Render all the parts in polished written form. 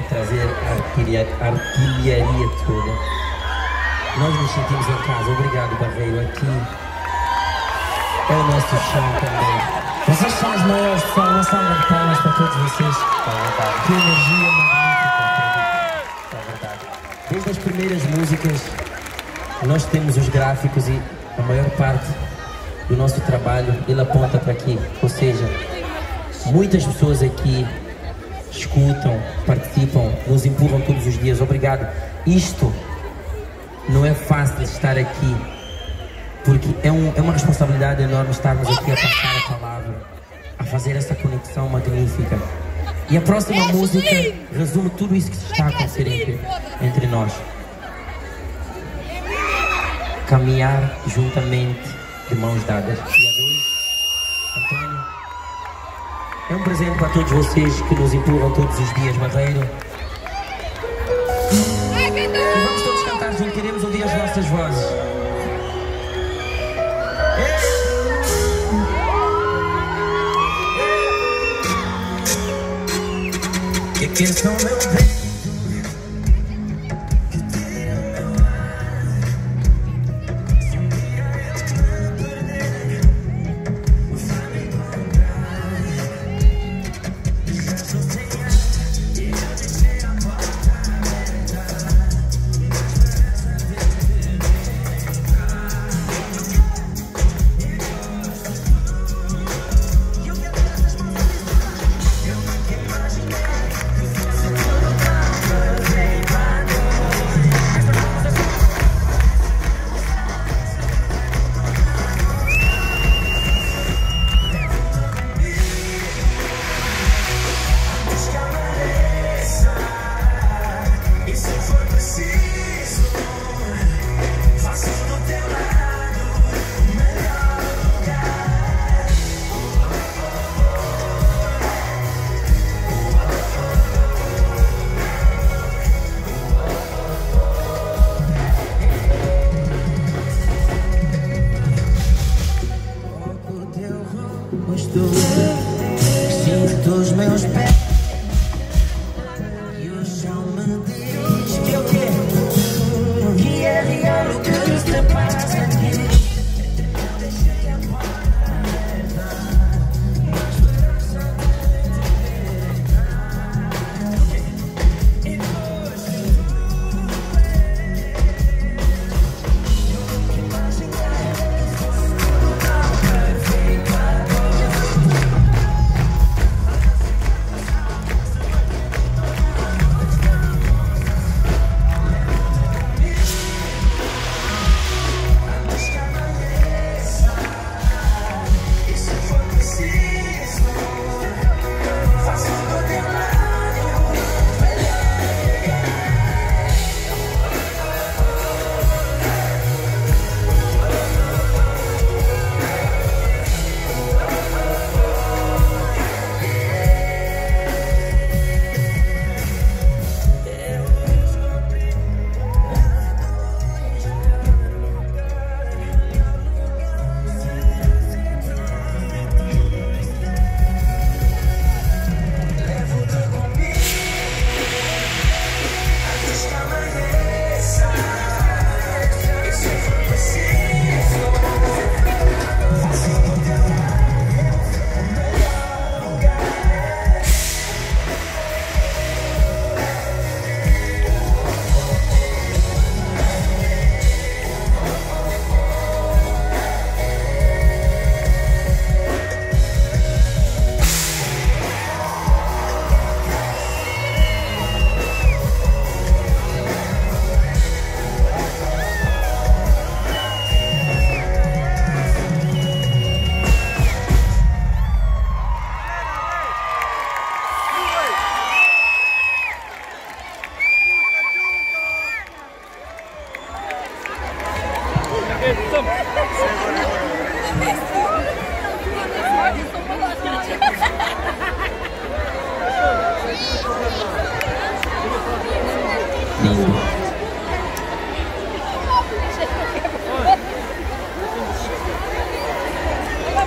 e trazer a artilharia toda. Nós nos sentimos em casa. Obrigado, Barreiro. Aqui é o nosso chão também. Vocês são os maiores, pessoal. Uma salva de palmas para todos vocês. Que energia magnífica. É verdade. Desde as primeiras músicas, nós temos os gráficos e a maior parte do nosso trabalho, ele aponta para aqui. Ou seja, muitas pessoas aqui escutam, participam, nos empurram todos os dias. Obrigado. Isto não é fácil estar aqui, porque é uma responsabilidade enorme estarmos aqui a passar a palavra, a fazer essa conexão magnífica. E a próxima música resume tudo isso que está a acontecer entre nós. Caminhar juntamente de mãos dadas. Dia 2, Antônio. É um presente para todos vocês que nos empurram todos os dias, Barreiro. E vamos todos cantar juntos, queremos ouvir as vossas vozes. Que são meu bem. Sinto os meus pés e o chão me diz que eu quero, que é real o que se passa aqui. Eu deixei a porta aberta, a esperança de e hoje nunca imaginei que fosse tudo tão perfeito.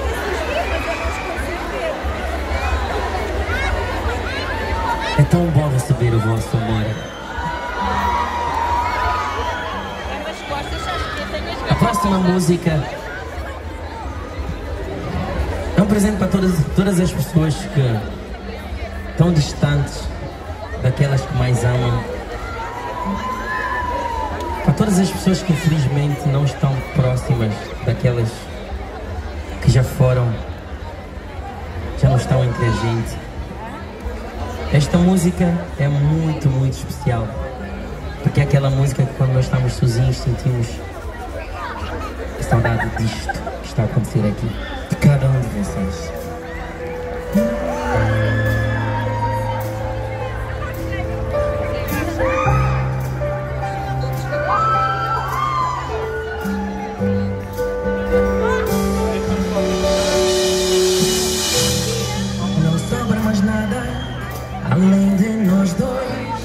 É tão bom receber o vosso amor. A próxima música é um presente para todas as pessoas que estão distantes daquelas que mais amam. Para todas as pessoas que infelizmente não estão próximas daquelas que já foram, já não estão entre a gente. Esta música é muito, muito especial, porque é aquela música que quando nós estamos sozinhos sentimos saudade disto que está a acontecer aqui, de cada um de vocês. Não sobra mais nada além de nós dois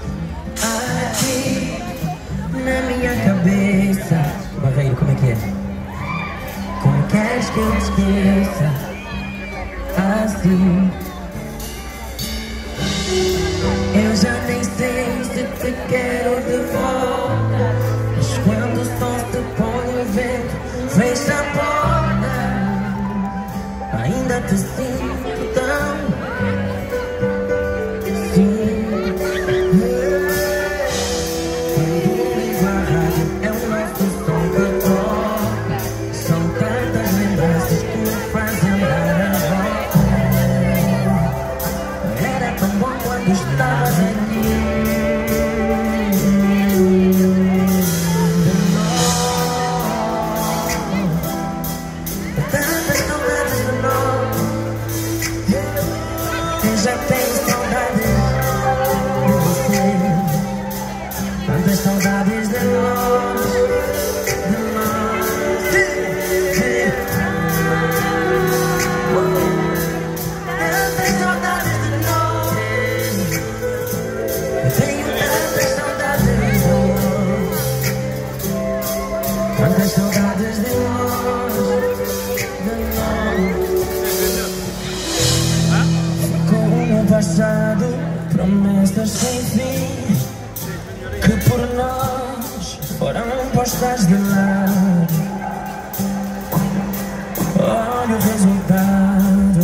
aqui na minha cabeça. Barreiro, como é que é? Como queres que eu te esqueça assim? Eu já nem sei se te quero de volta, mas quando o sol se põe o vento fecha a porta, ainda te sinto tão promessas sem fim que por nós foram postas de lado. Olha o resultado.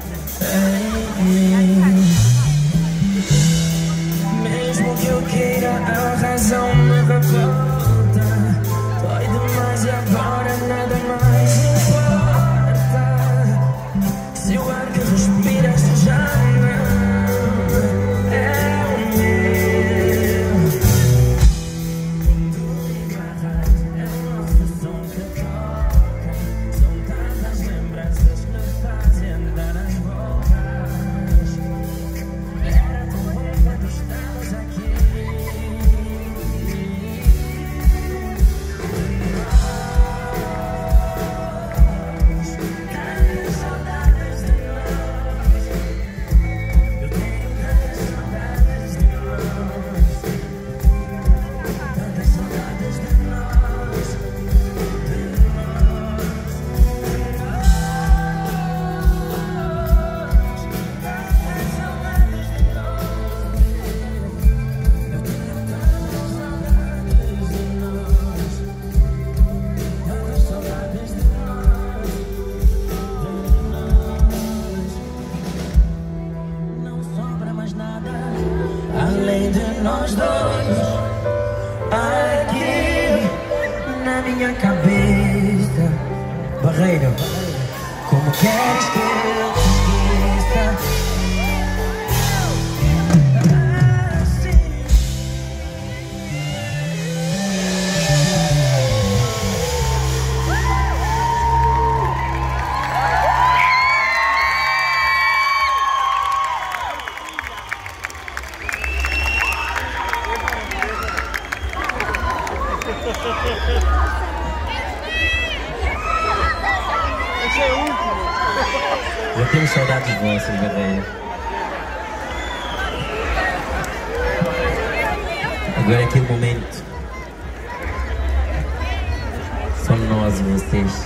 Mesmo que eu queira, a razão me revolta. Dói demais e agora nada mais importa. Se o ar que respiras já não nós dois aqui na minha cabeça. Barreiro, como queres que eu te esqueça? Eu tenho saudade de vocês, galera. Agora é aquele momento. Só nós e vocês.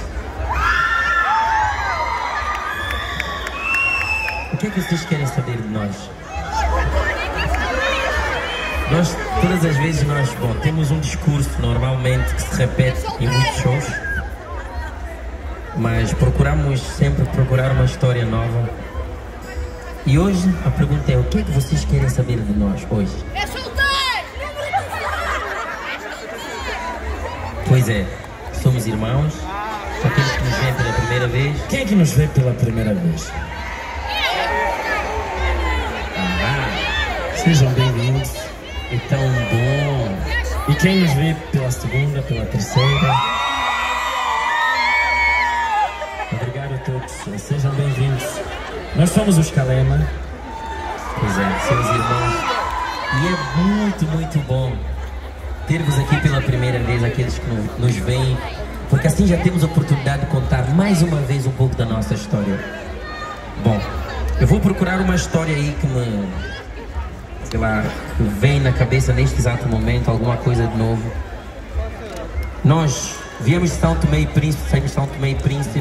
O que é que vocês querem saber de nós? Nós, todas as vezes, bom, temos um discurso normalmente que se repete em muitos shows, mas procuramos sempre procurar uma história nova. E hoje a pergunta é: o que é que vocês querem saber de nós hoje? É solteiro! Pois é, somos irmãos, só aqueles que nos veem pela primeira vez. Quem é que nos vê pela primeira vez? Sejam bem-vindos. É tão bom. E quem nos vê pela segunda, pela terceira? Obrigado a todos. Sejam bem-vindos. Nós somos os Kalema. Pois é, somos irmãos. E é muito, muito bom ter-vos aqui pela primeira vez, aqueles que nos veem, porque assim já temos a oportunidade de contar mais uma vez um pouco da nossa história. Bom, eu vou procurar uma história aí que me, sei lá, que vem na cabeça neste exato momento, alguma coisa de novo. Nós viemos de São Tomé e Príncipe, saímos de São Tomé e Príncipe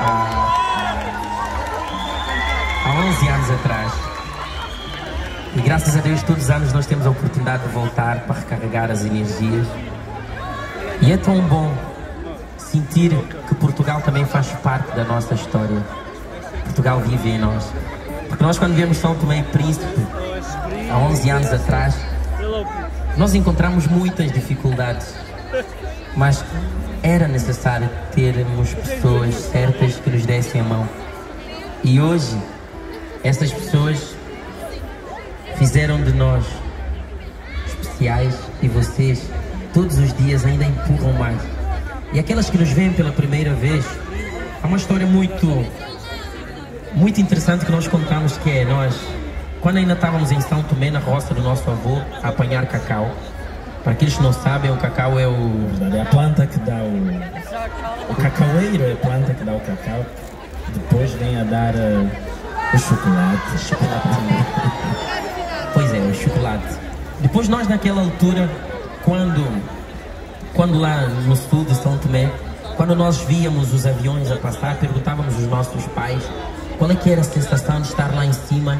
há 11 anos atrás. E graças a Deus todos os anos nós temos a oportunidade de voltar para recarregar as energias. E é tão bom sentir que Portugal também faz parte da nossa história. Portugal vive em nós. Porque nós, quando viemos de São Tomé e Príncipe há 11 anos atrás, nós encontramos muitas dificuldades, mas era necessário termos pessoas certas que nos dessem a mão. E hoje essas pessoas fizeram de nós especiais, e vocês todos os dias ainda empurram mais. E aquelas que nos veem pela primeira vez, há uma história muito interessante que nós contamos, que é nós, quando ainda estávamos em São Tomé, na roça do nosso avô, a apanhar cacau. Para aqueles que não sabem, o cacau é a planta que dá o cacaueiro é a planta que dá o cacau. Depois vem a dar o chocolate. Pois é, o chocolate. Depois nós, naquela altura, quando lá no sul de São Tomé, quando nós víamos os aviões a passar, perguntávamos aos nossos pais qual é que era a sensação de estar lá em cima,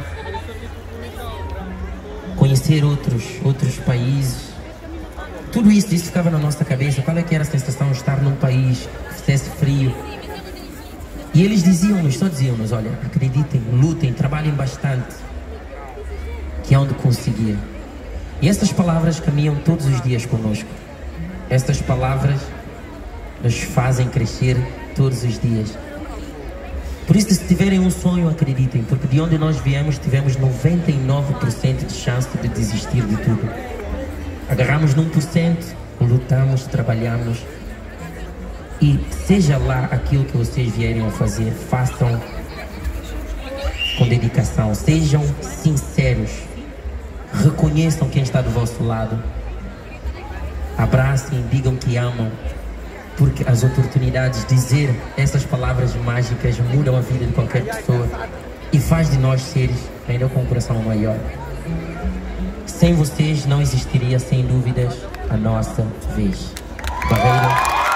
conhecer outros países. Tudo isso ficava na nossa cabeça. Qual é que era a sensação de estar num país que fizesse frio? E eles só diziam-nos: olha, acreditem, lutem, trabalhem bastante, que é onde conseguir. E essas palavras caminham todos os dias conosco. Estas palavras nos fazem crescer todos os dias. Por isso, se tiverem um sonho, acreditem, porque de onde nós viemos, tivemos 99% de chance de desistir de tudo. Agarramos num por cento, lutamos, trabalhamos, e seja lá aquilo que vocês vierem a fazer, façam com dedicação, sejam sinceros, reconheçam quem está do vosso lado, abracem, digam que amam, porque as oportunidades de dizer essas palavras mágicas mudam a vida de qualquer pessoa e faz de nós seres ainda com um coração maior. Sem vocês não existiria, sem dúvidas, a nossa vez. Barreira,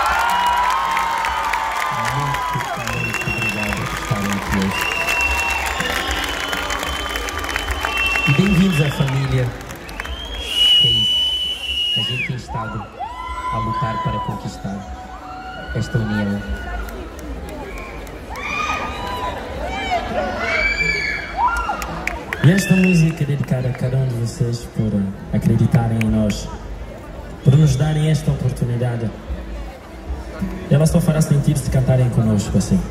muito obrigado por estarem aqui hoje. E bem-vindos à família. É isso. A gente tem estado a lutar para conquistar esta união. E esta música é dedicada a cada um de vocês por acreditarem em nós, por nos darem esta oportunidade. Ela só fará sentido se cantarem conosco assim.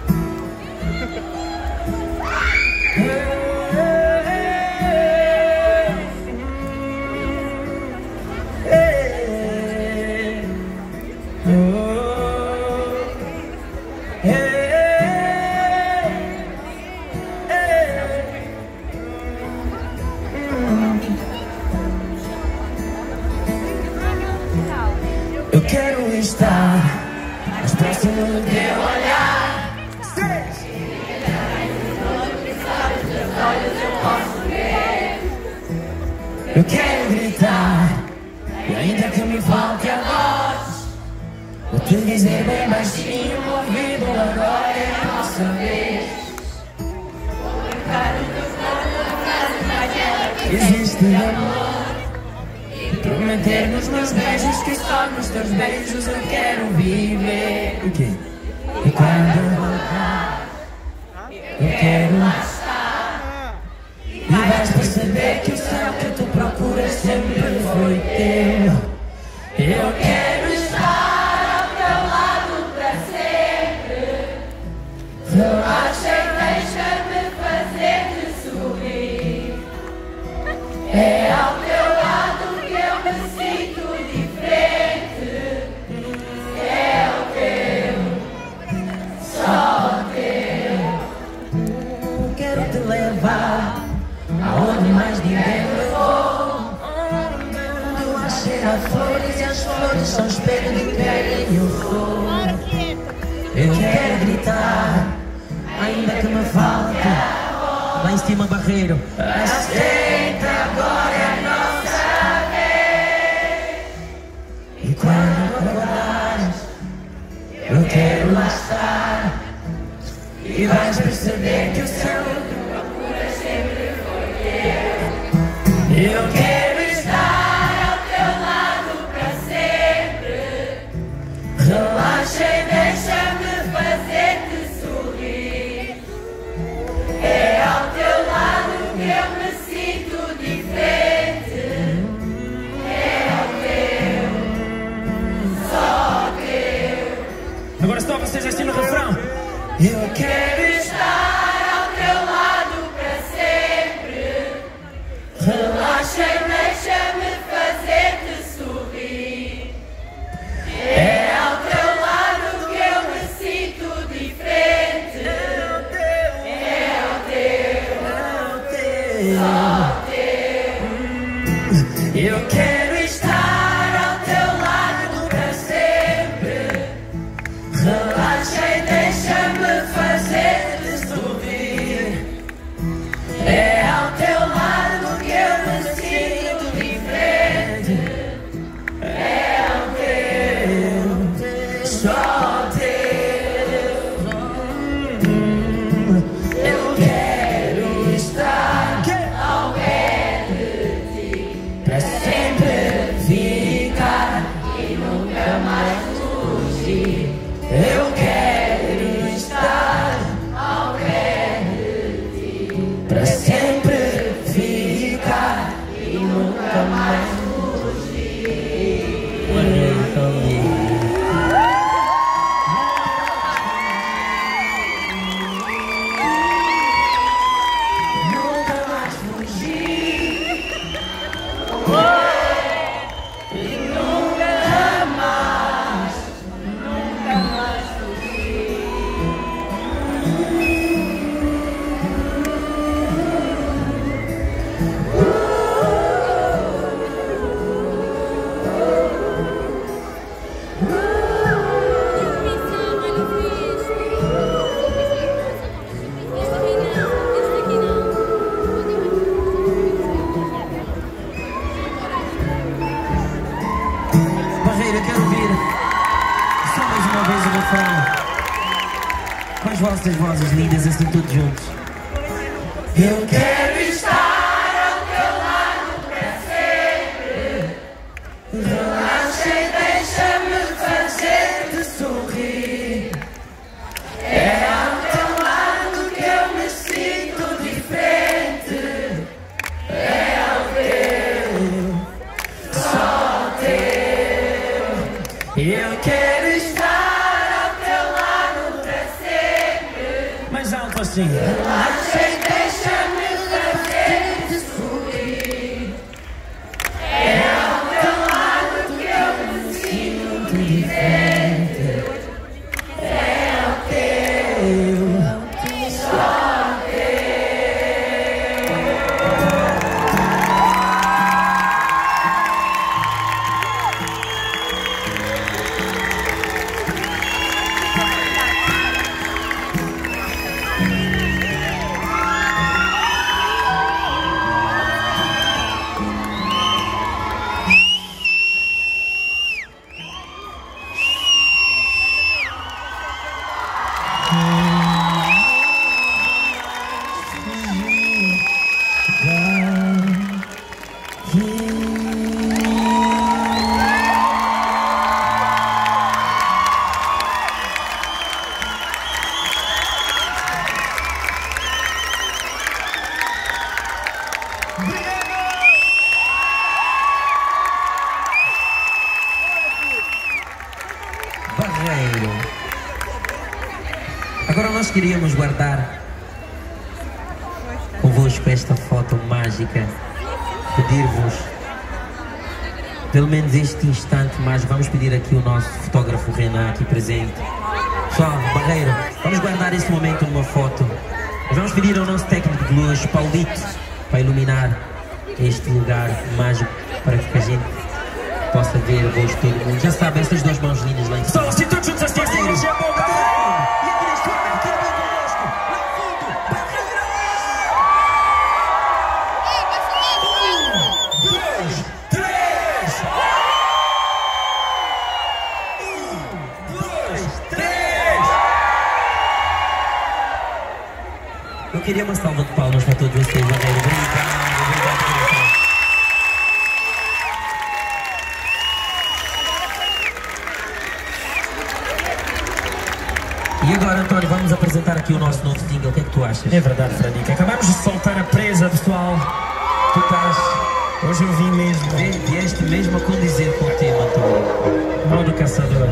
Eu quero estar mais próximo do teu olhar. Eu quero gritar, e ainda que me falte a voz, vou te dizer bem baixinho no ouvido: agora é a nossa vez. Existe amor manter nos meus beijos, que só nos teus beijos eu quero viver. O quê? E quando eu voltar, eu quero lá estar. E vais perceber que o céu que tu procuras sempre foi teu. Eu quero estar ao teu lado para sempre. Relaxa e deixa-me fazer-te sorrir. É ao teu lado que eu me sinto diferente. É o teu, só o teu. Quero te levar aonde mais ninguém levou. Onde eu achei as flores e as flores são espelho de quem eu sou. Eu quero gritar, ainda que me falta. Lá em cima, Barreiro. Aceita, agora é a nossa vez. E quando acordares, eu quero lá estar. E vais perceber que o céu que procura sempre foi teu. Eu quero estar ao teu lado para sempre. Relaxa e deixa-me fazer-te sorrir. É ao teu lado que eu me sinto diferente. É ao teu, só teu. Agora só vocês assim no refrão. Eu quero estar ao teu lado para sempre. Relaxa e deixa-me fazer-te sorrir. É ao teu lado que eu me sinto diferente. É ao teu, só teu. Eu quero estar ao teu lado para sempre. Relaxa e deixa-me fazer-te sorrir. É ao teu lado que eu me sinto diferente. É ao teu, só teu. Eu quero estar ao pé de ti, pra sempre ficar e nunca mais fugir. Eu quero estar ao pé de ti, pra sempre ficar e nunca mais fugir. Nunca mais fugir. E nunca mais, nunca mais fugir. Barreira, quero ouvir só mais uma vez o refrão com as vossas vozes lindas, assim todos juntos. Eu quero estar ao teu lado para sempre. Relaxa e deixa-me fazer-te sorrir. É ao teu lado que eu me sinto diferente. É ao teu, só teu. Eu quero estar ao teu lado para sempre. Mais alto assim. Relaxa e deixa-me fazer-te sorrir. É ao teu lado que eu me sinto diferente. É ao teu, só teu. nós queríamos guardar convosco esta foto mágica, pedir-vos pelo menos este instante mais. Vamos pedir aqui o nosso fotógrafo Renan aqui presente. Pessoal, Barreiro, vamos guardar este momento numa foto. Vamos pedir ao nosso técnico de luz, Paulito, para iluminar este lugar mágico, para que a gente possa ver o rosto de todo mundo. Já sabem, estas duas mãos lindas lá em cima. Pessoal, se todos juntos assim, hoje é bom. E aqui neste momento, quero ver connosco, lá no fundo, Barreiro! 1, 2, 3! 1, 2, 3! Eu queria uma salva de palmas para todos vocês, Barreiro. Obrigado, coração. E agora, António, vamos apresentar aqui o nosso novo single. O que é que tu achas? É verdade, Fradique. Acabamos de soltar a presa, pessoal. Tu estás... Hoje eu vim mesmo. Vieste mesmo a condizer com o tema, António. Modo caçador.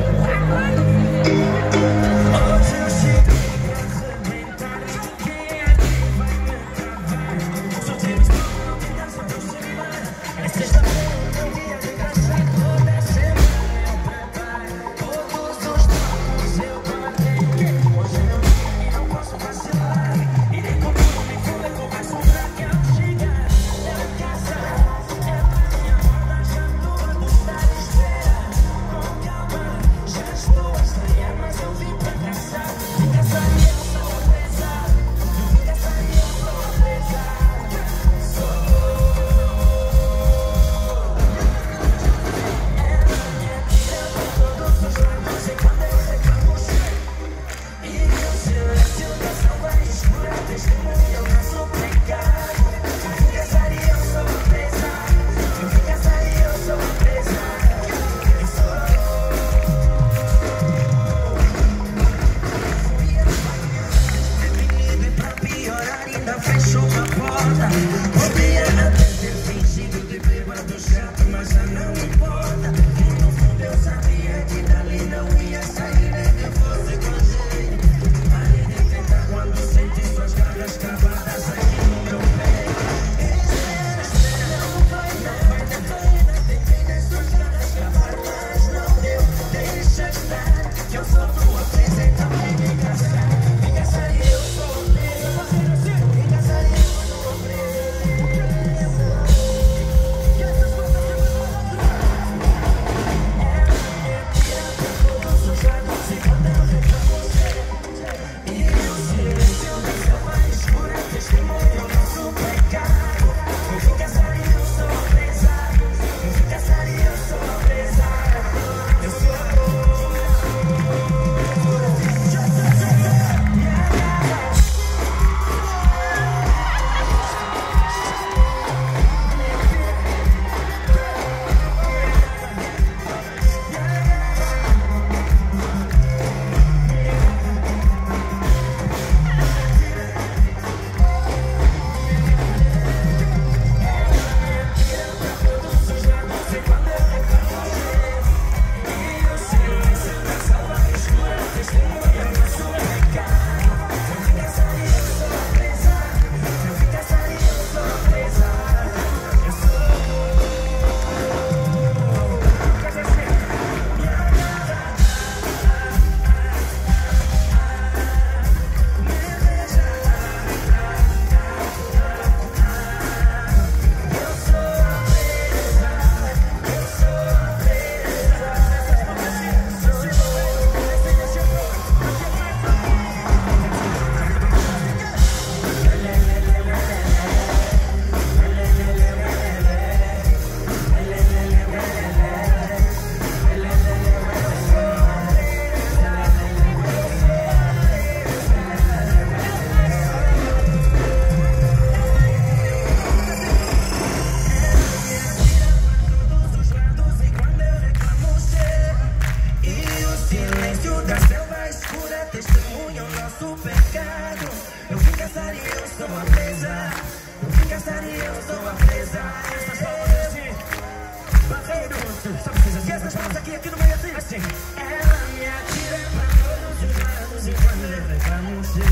Ela me atira pra todos os lados e quando eu reclamo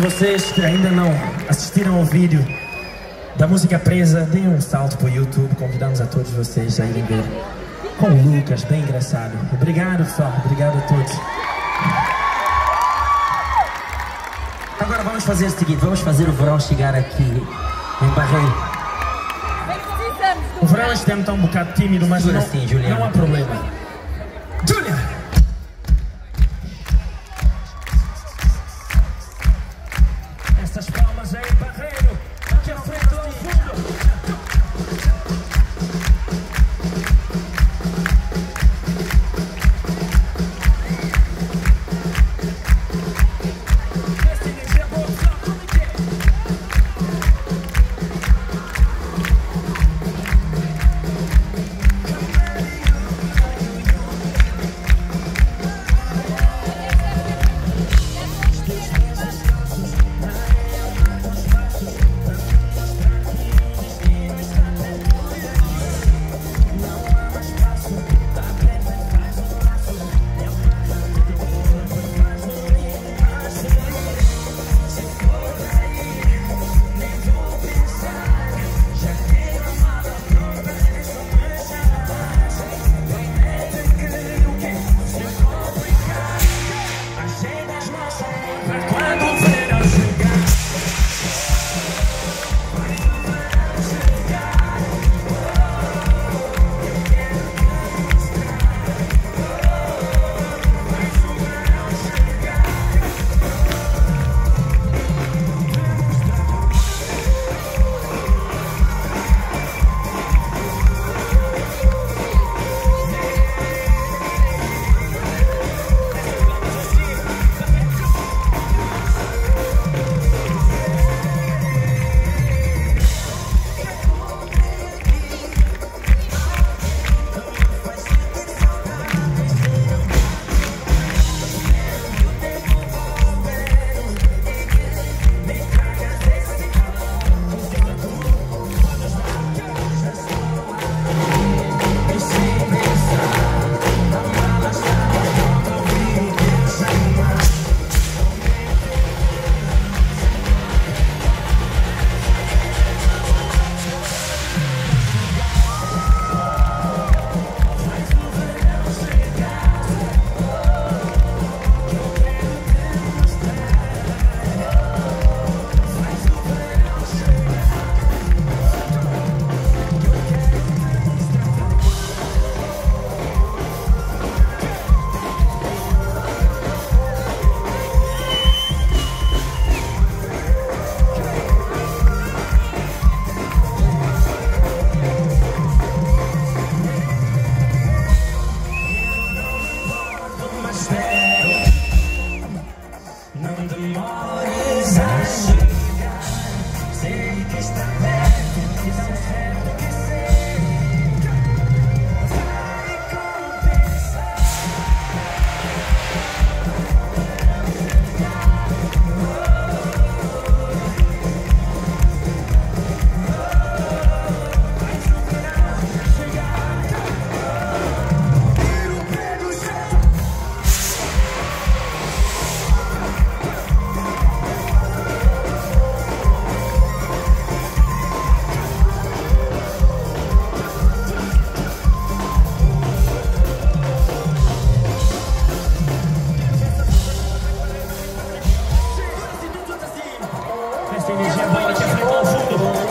vocês que ainda não assistiram ao vídeo da música Presa, deem um salto pro YouTube. Convidamos a todos vocês a irem ver com o Lucas, bem engraçado. Obrigado, pessoal. Obrigado a todos. Agora vamos fazer o seguinte, vamos fazer o verão chegar aqui em Barreiro. O verão este ano está um bocado tímido, mas não, assim, Juliana. não há problema. Julia! Essas palmas aí, Barreiro, aqui à frente, lá ao fundo. Energia boa aqui à frente ao fundo.